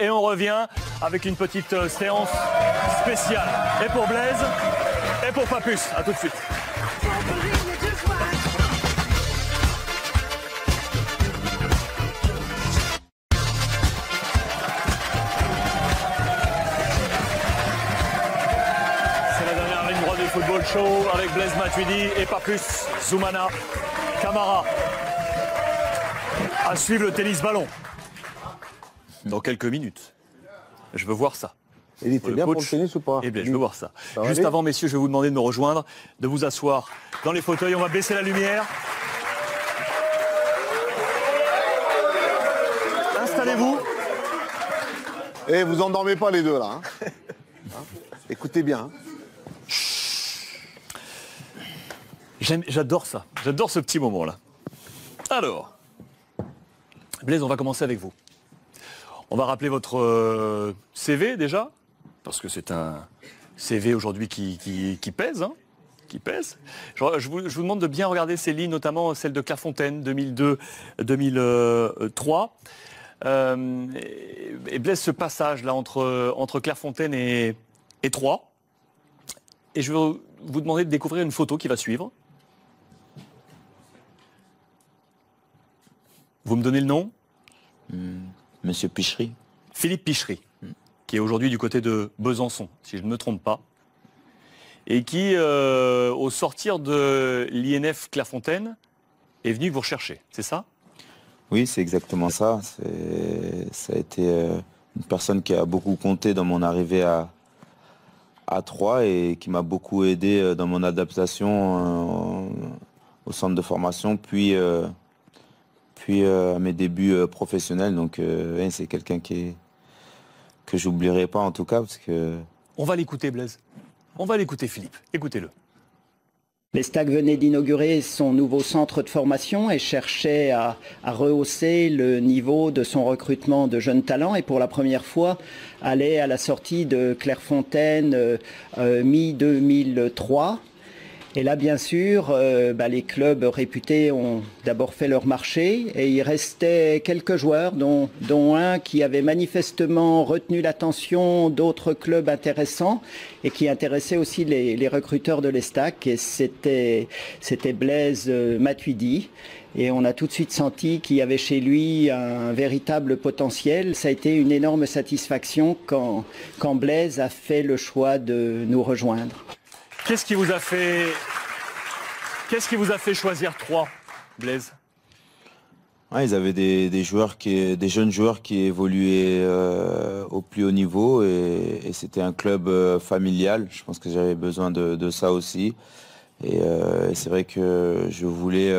et on revient avec une petite séance spéciale. Et pour Blaise, et pour Papus. A tout de suite. Football Show avec Blaise Matuidi et Papus Zoumana Camara. À suivre le tennis ballon. Dans quelques minutes. Je veux voir ça. Il était bien pour le tennis ou pas? Eh bien, je veux voir ça. Juste avant, messieurs, je vais vous demander de me rejoindre, de vous asseoir dans les fauteuils. On va baisser la lumière. Installez-vous. Et vous endormez pas les deux là. Hein. Écoutez bien. Hein. J'adore ça, j'adore ce petit moment-là. Alors, Blaise, on va commencer avec vous. On va rappeler votre CV déjà, parce que c'est un CV aujourd'hui qui pèse, hein, qui pèse. Je vous demande de bien regarder ces lignes, notamment celle de Clairefontaine, 2002-2003. Et Blaise, ce passage là entre Clairefontaine et Troyes. Et je vais vous demander de découvrir une photo qui va suivre. Vous me donnez le nom? Monsieur Pichery. Philippe Pichery, qui est aujourd'hui du côté de Besançon, si je ne me trompe pas. Et qui, au sortir de l'INF Clairefontaine, est venu vous rechercher, c'est ça? Oui, c'est exactement ça. Ça a été une personne qui a beaucoup compté dans mon arrivée à Troyes et qui m'a beaucoup aidé dans mon adaptation au centre de formation, puis à mes débuts professionnels. Donc c'est quelqu'un que j'oublierai pas en tout cas. Parce que... On va l'écouter, Blaise. On va l'écouter, Philippe. Écoutez-le. L'Estac venait d'inaugurer son nouveau centre de formation et cherchait à rehausser le niveau de son recrutement de jeunes talents et pour la première fois allait à la sortie de Clairefontaine mi-2003. Et là, bien sûr, les clubs réputés ont d'abord fait leur marché et il restait quelques joueurs, dont un qui avait manifestement retenu l'attention d'autres clubs intéressants et qui intéressait aussi les recruteurs de l'Estac. Et c'était Blaise Matuidi. Et on a tout de suite senti qu'il y avait chez lui un véritable potentiel. Ça a été une énorme satisfaction quand Blaise a fait le choix de nous rejoindre. Qu'est-ce qui vous a fait choisir Troyes, Blaise? Ils avaient des jeunes joueurs qui évoluaient au plus haut niveau et c'était un club familial. Je pense que j'avais besoin de ça aussi. Et c'est vrai que je voulais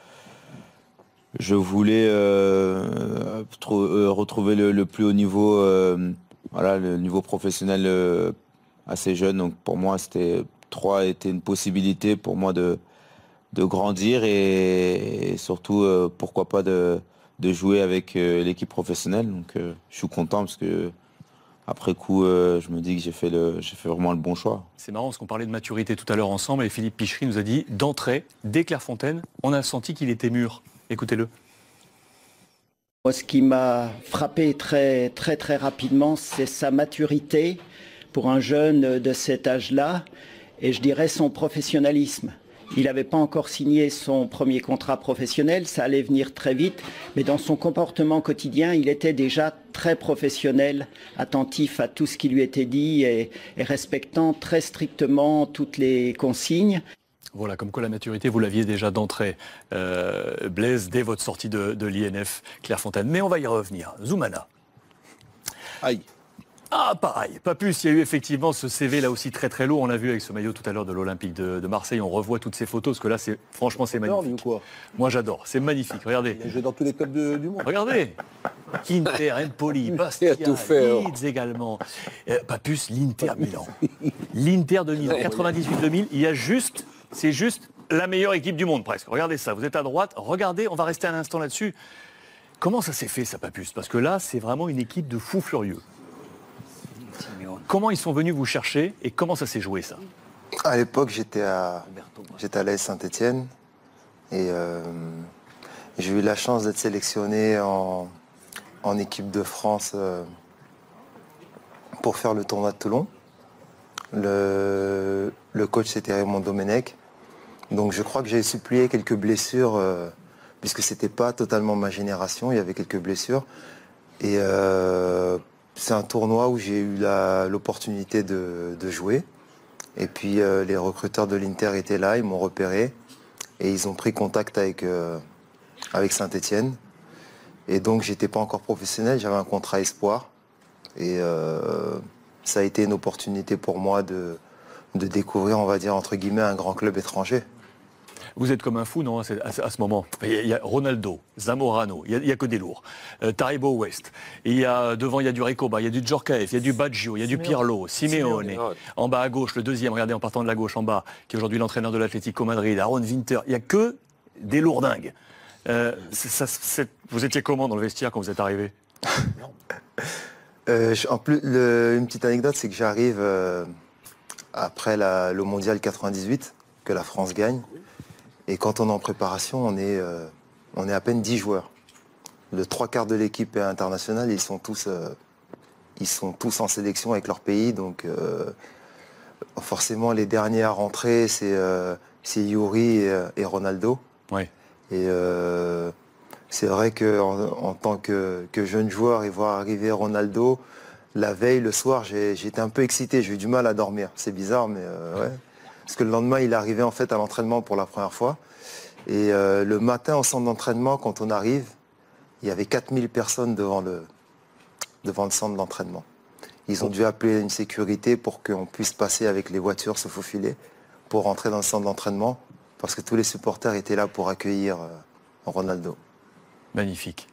retrouver le plus haut niveau, le niveau professionnel assez jeune. Donc pour moi, Troyes était une possibilité pour moi de grandir et surtout, pourquoi pas de jouer avec l'équipe professionnelle. Donc je suis content parce que après coup, je me dis que j'ai fait vraiment le bon choix. C'est marrant parce qu'on parlait de maturité tout à l'heure ensemble et Philippe Pichery nous a dit d'entrée, dès Clairefontaine, on a senti qu'il était mûr. Écoutez-le. Ce qui m'a frappé très rapidement, c'est sa maturité pour un jeune de cet âge-là. Et je dirais son professionnalisme. Il n'avait pas encore signé son premier contrat professionnel, ça allait venir très vite, mais dans son comportement quotidien, il était déjà très professionnel, attentif à tout ce qui lui était dit et respectant très strictement toutes les consignes. Voilà, comme quoi la maturité, vous l'aviez déjà d'entrée, Blaise, dès votre sortie de l'INF Clairefontaine. Mais on va y revenir. Zoumana. Aïe. Ah, pareil. Pas plus, il y a eu effectivement ce CV là aussi très lourd. On l'a vu avec ce maillot tout à l'heure de l'Olympique de Marseille. On revoit toutes ces photos parce que là, franchement, c'est magnifique. Ou quoi? Moi, j'adore. C'est magnifique. Regardez. Il a joué dans tous les clubs du monde. Regardez. Inter, Empoli, Bastia, Leeds également. Papus, l'Inter Milan. L'Inter de Milan, 98-2000. C'est juste la meilleure équipe du monde presque. Regardez ça. Vous êtes à droite. Regardez, on va rester un instant là-dessus. Comment ça s'est fait, ça, Papus? Parce que là, c'est vraiment une équipe de fous furieux. Comment ils sont venus vous chercher et comment ça s'est joué, ça? À l'époque, j'étais à l'AS Saint-Étienne et j'ai eu la chance d'être sélectionné en équipe de France pour faire le tournoi de Toulon. Le coach, c'était Raymond Domenech. Donc je crois que j'ai supplié quelques blessures, puisque ce n'était pas totalement ma génération, il y avait quelques blessures. Et c'est un tournoi où j'ai eu l'opportunité de jouer. Et puis les recruteurs de l'Inter étaient là, ils m'ont repéré. Et ils ont pris contact avec Saint-Étienne. Et donc j'étais pas encore professionnel, j'avais un contrat espoir. Et ça a été une opportunité pour moi de découvrir, on va dire, entre guillemets, un grand club étranger. Vous êtes comme un fou, non, à ce moment. Il y a Ronaldo, Zamorano, il n'y a que des lourds. Taribo West. Devant, il y a du Recoba, il y a du Djorkaeff, il y a du Baggio, il y a du Pirlo, Simeone. En bas à gauche, le deuxième, regardez, en partant de la gauche en bas, qui est aujourd'hui l'entraîneur de l'Atlético Madrid, Aaron Winter. Il n'y a que des lourdingues. Vous étiez comment dans le vestiaire quand vous êtes arrivé? En plus, une petite anecdote, c'est que j'arrive après le Mondial 98, que la France gagne. Et quand on est en préparation, on est à peine 10 joueurs. Le 3/4 de l'équipe est internationale, ils sont tous en sélection avec leur pays. Donc forcément, les derniers à rentrer, c'est Yuri et Ronaldo. Ouais. Et c'est vrai qu'en tant que jeune joueur et voir arriver Ronaldo, la veille, le soir, j'étais un peu excité, j'ai eu du mal à dormir. C'est bizarre, mais ouais. Parce que le lendemain, il arrivait en fait à l'entraînement pour la première fois. Et le matin, au centre d'entraînement, quand on arrive, il y avait 4000 personnes devant le centre d'entraînement. Ils ont dû appeler une sécurité pour qu'on puisse passer avec les voitures, se faufiler, pour rentrer dans le centre d'entraînement, parce que tous les supporters étaient là pour accueillir Ronaldo. Magnifique.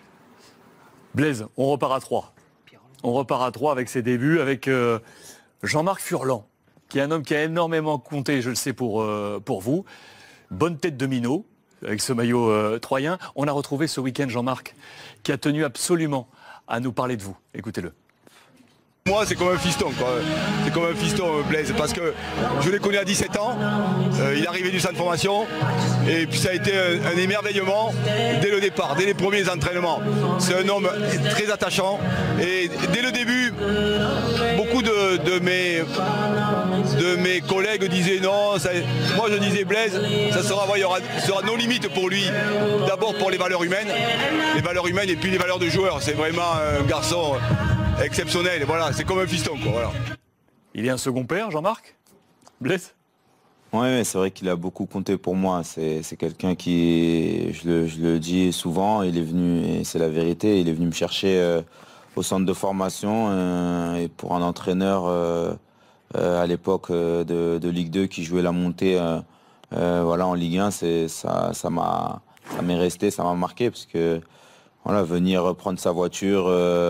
Blaise, on repart à 3. On repart à 3 avec ses débuts, avec Jean-Marc Furlan, qui est un homme qui a énormément compté, je le sais, pour vous. Bonne tête de minot, avec ce maillot troyen. On a retrouvé ce week-end Jean-Marc, qui a tenu absolument à nous parler de vous. Écoutez-le. Moi, c'est comme un fiston, quoi. C'est comme un fiston, Blaise, parce que je l'ai connu à 17 ans. Il est arrivé du centre de formation. Et puis ça a été un émerveillement dès le départ, dès les premiers entraînements. C'est un homme très attachant. Et dès le début, beaucoup de mes collègues disaient non. Moi, je disais Blaise, ça sera nos limites pour lui. D'abord pour les valeurs humaines et puis les valeurs de joueur. C'est vraiment un garçon exceptionnel, voilà, c'est comme un fiston, quoi, voilà. Il est un second père, Jean-Marc? Blaise? Oui, c'est vrai qu'il a beaucoup compté pour moi. C'est quelqu'un qui, je le dis souvent, il est venu, et c'est la vérité, il est venu me chercher au centre de formation et pour un entraîneur à l'époque de Ligue 2 qui jouait la montée voilà, en Ligue 1, ça m'est resté, ça m'a marqué parce que voilà, venir prendre sa voiture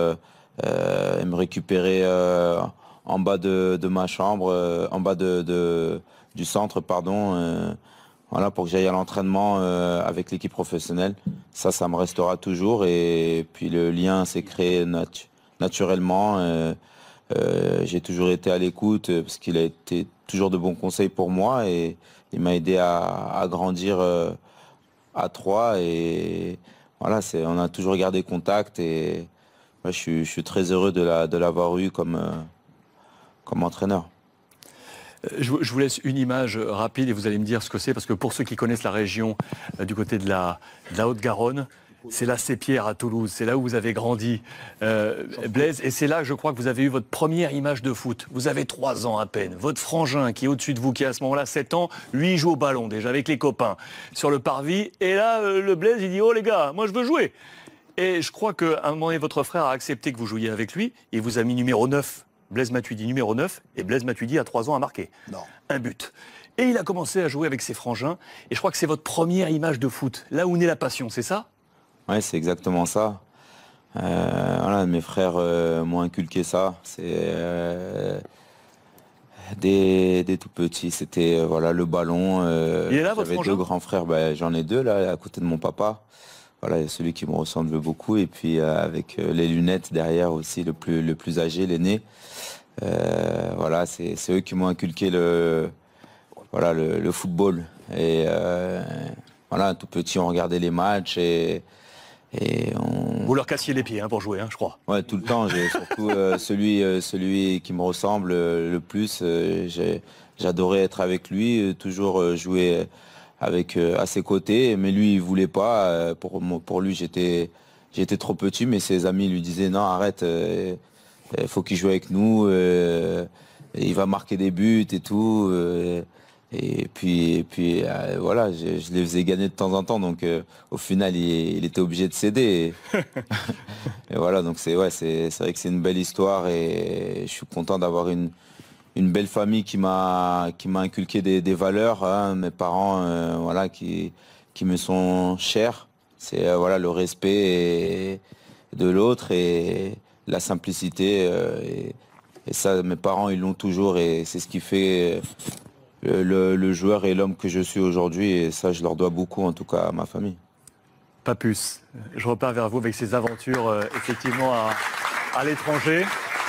et me récupérer en bas de ma chambre, en bas du centre, pardon, voilà, pour que j'aille à l'entraînement avec l'équipe professionnelle. Ça me restera toujours. Et puis le lien s'est créé naturellement. J'ai toujours été à l'écoute parce qu'il a été toujours de bons conseils pour moi et il m'a aidé à grandir à Troyes. Et voilà, on a toujours gardé contact et moi, je suis très heureux de l'avoir eu comme entraîneur. Je vous laisse une image rapide et vous allez me dire ce que c'est, parce que pour ceux qui connaissent la région du côté de la Haute-Garonne, c'est là Sépierre à Toulouse, c'est là où vous avez grandi, Blaise, et c'est là, je crois, que vous avez eu votre première image de foot. Vous avez 3 ans à peine. Votre frangin qui est au-dessus de vous, qui a à ce moment-là 7 ans, lui il joue au ballon déjà avec les copains sur le parvis, et là le Blaise il dit « Oh les gars, moi je veux jouer !» Et je crois qu'à un moment donné, votre frère a accepté que vous jouiez avec lui, et vous a mis numéro 9, Blaise Matuidi numéro 9, et Blaise Matuidi à 3 ans a marqué un but. Et il a commencé à jouer avec ses frangins, et je crois que c'est votre première image de foot, là où naît la passion, c'est ça? Oui, c'est exactement ça. Voilà, mes frères m'ont inculqué ça. C'est des tout petits, c'était voilà, le ballon. Il est là, votre frangin? J'avais 2 grands frères, j'en ai 2 là, à côté de mon papa. Voilà, celui qui me ressemble beaucoup, et puis avec les lunettes derrière aussi, le plus âgé, l'aîné. Voilà, c'est eux qui m'ont inculqué le football. Et voilà, tout petit, on regardait les matchs et Vous leur cassiez les pieds pour jouer, je crois. Ouais, tout le temps. Surtout celui qui me ressemble le plus. J'adorais être avec lui, toujours jouer à ses côtés. Mais lui, il voulait pas. Pour lui, j'étais trop petit, mais ses amis lui disaient non, arrête, il faut qu'il joue avec nous. Il va marquer des buts et tout. Et puis voilà, je les faisais gagner de temps en temps, donc au final il était obligé de céder. Et voilà, donc c'est vrai que c'est une belle histoire et je suis content d'avoir une belle famille qui m'a inculqué des valeurs, hein, mes parents voilà qui me sont chers. C'est voilà le respect de l'autre et la simplicité et ça mes parents ils l'ont toujours et c'est ce qui fait le joueur et l'homme que je suis aujourd'hui, et ça je leur dois beaucoup, en tout cas à ma famille. Papus, je repars vers vous avec ces aventures effectivement à l'étranger.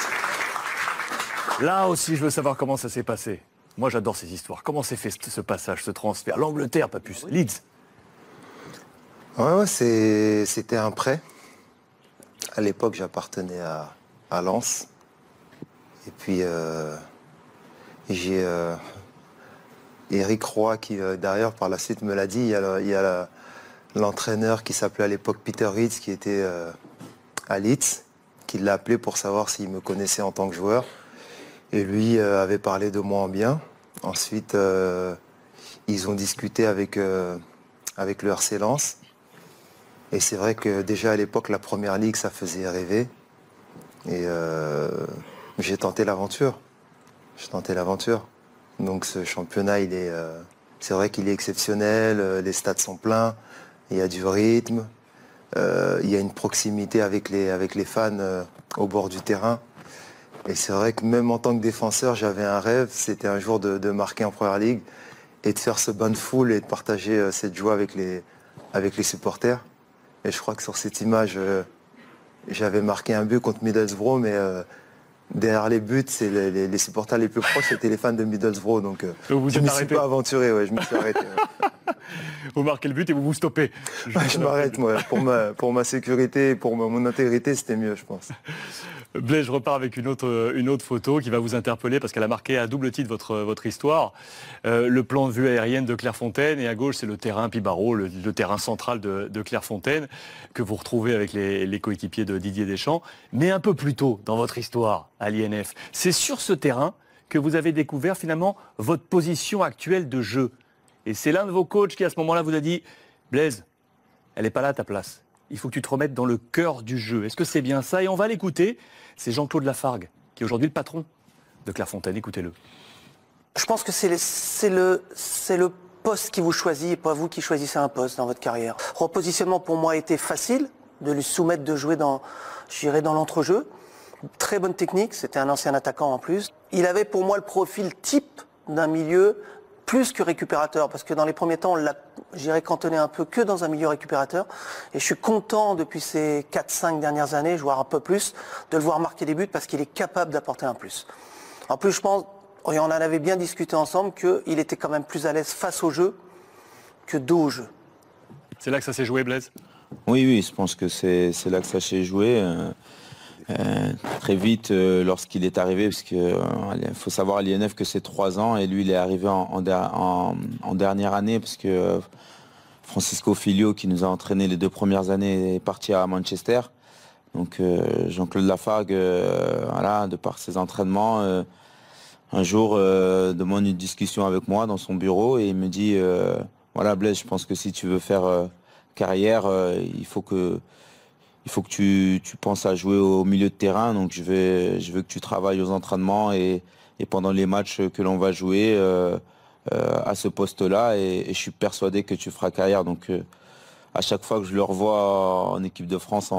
Là aussi je veux savoir comment ça s'est passé. Moi j'adore ces histoires. Comment s'est fait ce passage, ce transfert? L'Angleterre, Papus, Leeds. Ouais, c'était un prêt. À l'époque j'appartenais à Lens. Et puis j'ai Eric Roy qui, derrière, par la suite me l'a dit, il y a l'entraîneur qui s'appelait à l'époque Peter Ritz, qui était à Leeds, qui l'a appelé pour savoir s'il me connaissait en tant que joueur. Et lui avait parlé de moi en bien. Ensuite, ils ont discuté avec le RC Lens. Et c'est vrai que déjà à l'époque, la Première Ligue, ça faisait rêver. Et j'ai tenté l'aventure. Donc ce championnat, c'est vrai qu'il est exceptionnel, les stades sont pleins, il y a du rythme, il y a une proximité avec les fans au bord du terrain. Et c'est vrai que même en tant que défenseur, j'avais un rêve, c'était un jour de marquer en Première Ligue et de faire ce bain de foule et de partager cette joie avec les supporters. Et je crois que sur cette image, j'avais marqué un but contre Middlesbrough, mais derrière les buts, c'est les supporters les plus proches, c'était les fans de Middlesbrough. Donc je ne me suis pas aventuré, je me suis arrêté. Vous marquez le but et vous vous stoppez. Je m'arrête, moi. Pour ma sécurité, pour mon intégrité, c'était mieux, je pense. Blaise, je repars avec une autre photo qui va vous interpeller parce qu'elle a marqué à double titre votre histoire. Le plan de vue aérienne de Clairefontaine et à gauche c'est le terrain Pibaro, le terrain central de Clairefontaine que vous retrouvez avec les coéquipiers de Didier Deschamps. Mais un peu plus tôt dans votre histoire à l'INF, c'est sur ce terrain que vous avez découvert finalement votre position actuelle de jeu. Et c'est l'un de vos coachs qui à ce moment-là vous a dit « Blaise, elle n'est pas là ta place. Il faut que tu te remettes dans le cœur du jeu. » Est-ce que c'est bien ça? Et on va l'écouter. C'est Jean-Claude Lafargue, qui est aujourd'hui le patron de Clairefontaine. Écoutez-le. Je pense que c'est le poste qui vous choisit et pas vous qui choisissez un poste dans votre carrière. Le repositionnement pour moi était facile, de lui soumettre de jouer dans l'entrejeu. Très bonne technique, c'était un ancien attaquant en plus. Il avait pour moi le profil type d'un milieu plus que récupérateur, parce que dans les premiers temps, j'irais cantonner un peu que dans un milieu récupérateur. Et je suis content depuis ces 4-5 dernières années, voire un peu plus, de le voir marquer des buts parce qu'il est capable d'apporter un plus. En plus, je pense, et on en avait bien discuté ensemble, qu'il était quand même plus à l'aise face au jeu que dos au jeu. C'est là que ça s'est joué, Blaise? Oui, je pense que c'est là que ça s'est joué. Très vite lorsqu'il est arrivé, parce qu'il faut savoir à l'INF que c'est 3 ans et lui il est arrivé en dernière année parce que Francisco Filio qui nous a entraîné les 2 premières années est parti à Manchester. Donc Jean-Claude Lafargue, voilà, de par ses entraînements, un jour demande une discussion avec moi dans son bureau et il me dit voilà Blaise, je pense que si tu veux faire carrière, il faut que tu penses à jouer au milieu de terrain, donc je veux que tu travailles aux entraînements et pendant les matchs que l'on va jouer à ce poste-là et je suis persuadé que tu feras carrière. Donc à chaque fois que je le revois en équipe de France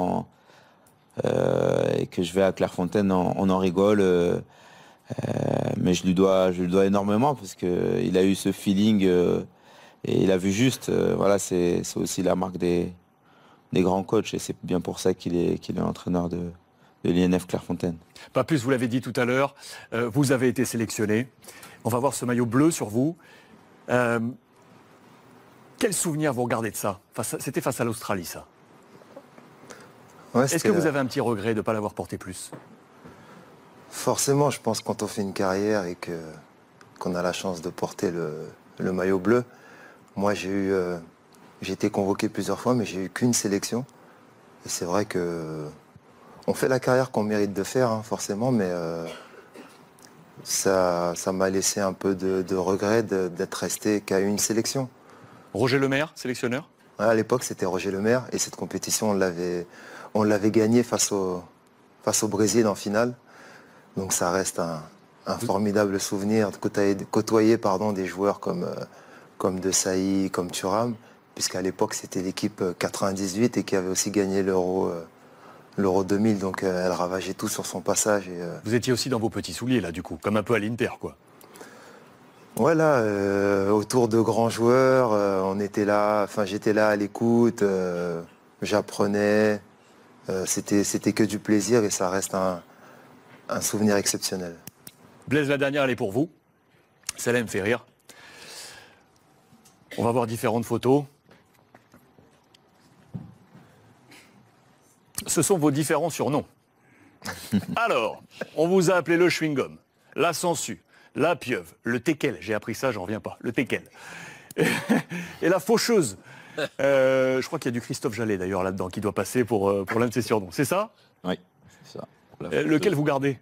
et que je vais à Clairefontaine, on en rigole. Mais je lui dois énormément parce qu'il a eu ce feeling et il a vu juste. Voilà, c'est aussi la marque des grands coachs et c'est bien pour ça qu'il est entraîneur de l'INF Clairefontaine. Papus, vous l'avez dit tout à l'heure, vous avez été sélectionné. On va voir ce maillot bleu sur vous. Quel souvenir vous regardez de ça? C'était face à l'Australie, ça? Ouais, Est-ce que vous avez un petit regret de ne pas l'avoir porté plus? Forcément, je pense quand on fait une carrière et qu'on a la chance de porter le maillot bleu. Moi, j'ai été convoqué plusieurs fois, mais j'ai eu qu'une sélection. Et c'est vrai que on fait la carrière qu'on mérite de faire, hein, forcément, mais ça m'a laissé un peu de regret d'être resté qu'à une sélection. Roger Lemaire, sélectionneur? Ouais, à l'époque, c'était Roger Lemaire, et cette compétition, on l'avait gagnée face au Brésil en finale. Donc ça reste un formidable souvenir de côtoyer des joueurs comme De Sailly, comme Thuram, puisqu'à l'époque c'était l'équipe 98 et qui avait aussi gagné l'Euro 2000, donc elle ravageait tout sur son passage. Vous étiez aussi dans vos petits souliers là du coup, comme un peu à l'Inter quoi. Voilà, autour de grands joueurs, on était là, enfin j'étais là à l'écoute, j'apprenais, c'était que du plaisir et ça reste un souvenir exceptionnel. Blaise, la dernière, elle est pour vous. Celle-là me fait rire. On va voir différentes photos. Ce sont vos différents surnoms. Alors, on vous a appelé le chewing-gum, la sangsue, la pieuvre, le teckel. J'ai appris ça, j'en reviens pas. Le teckel. Et la faucheuse. Je crois qu'il y a du Christophe Jallet d'ailleurs là-dedans qui doit passer pour l'un de ses surnoms. C'est ça? Oui, c'est ça. Lequel vous gardez?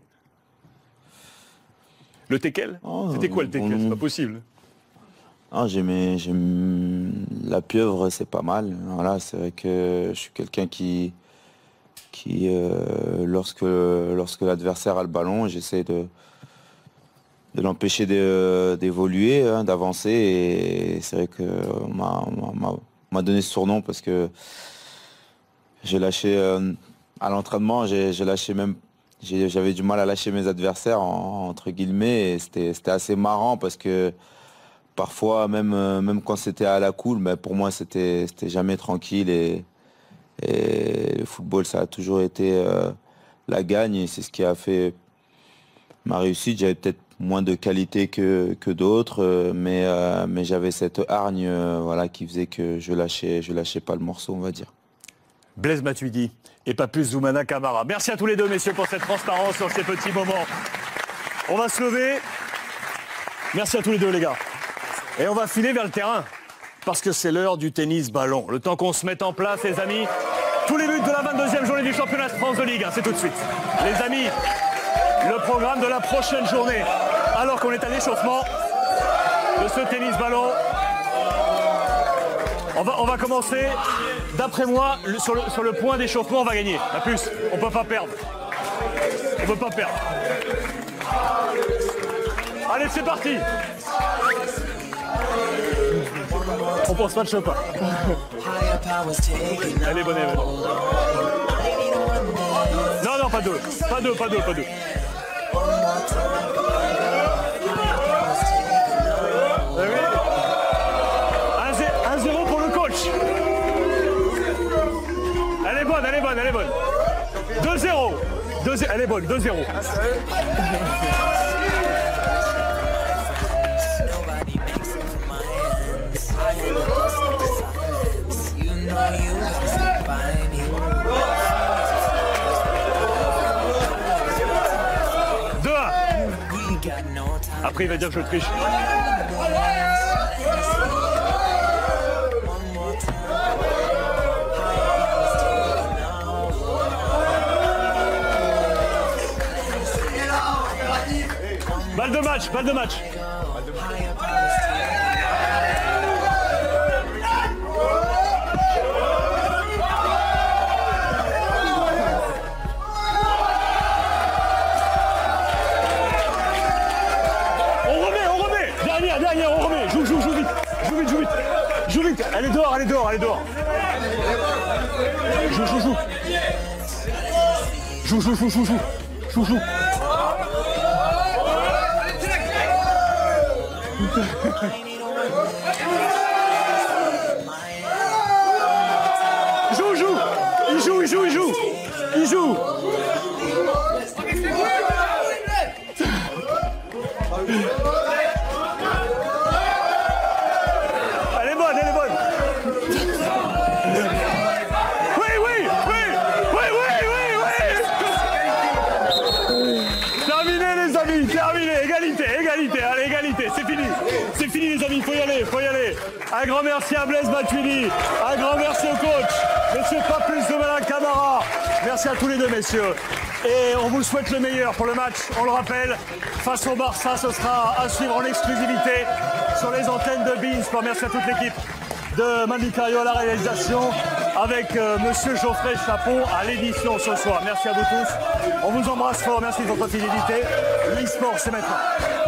Le teckel? C'était quoi le teckel? C'est pas possible. Ah, j'aime la pieuvre, c'est pas mal. Voilà, c'est vrai que je suis quelqu'un qui lorsque l'adversaire a le ballon, j'essaie de l'empêcher d'évoluer, hein, d'avancer. Et c'est vrai que m'a donné ce surnom parce que j'ai lâché à l'entraînement, j'avais du mal à lâcher mes adversaires entre guillemets. Et c'était assez marrant parce que parfois, même quand c'était à la cool, mais pour moi c'était jamais tranquille et le football ça a toujours été la gagne et c'est ce qui a fait ma réussite. J'avais peut-être moins de qualité que d'autres, mais j'avais cette hargne voilà, qui faisait que je lâchais pas le morceau, on va dire. Blaise Matuidi et Papus Zoumana Camara. Merci à tous les deux, messieurs, pour cette transparence sur ces petits moments. On va se lever. Merci à tous les deux, les gars. Et on va filer vers le terrain, parce que c'est l'heure du tennis ballon. Le temps qu'on se mette en place, les amis. Tous les buts de la 22e journée du championnat de France de Ligue 1, c'est tout de suite. Les amis, le programme de la prochaine journée, alors qu'on est à l'échauffement de ce tennis ballon. On va commencer, d'après moi, sur le point d'échauffement, on va gagner. À plus, on ne peut pas perdre. On ne peut pas perdre. Allez, c'est parti. On pense pas de Chopin. Elle est bonne, elle est bonne. Non, pas deux. Pas deux. 1-0 pour le coach. Elle est bonne. 2-0. Elle est bonne, 2-0. Après, il va dire que je triche. Balle de match. Dernière, on remet. Joue vite. Elle est dehors. Joue. Il joue. Elle est bonne. Oui. terminé, égalité, allez, égalité, c'est fini les amis, faut y aller. Un grand merci à Blaise Matuidi, un grand merci au coach, monsieur Papus de Malin Camara, merci à tous les deux messieurs. Et on vous souhaite le meilleur pour le match, on le rappelle, face au Barça, ce sera à suivre en exclusivité sur les antennes de beIN. Merci à toute l'équipe de Manu Cario à la réalisation, avec monsieur Geoffrey Chapon à l'édition ce soir. Merci à vous tous, on vous embrasse fort, merci de votre fidélité. L'e-sport, c'est maintenant.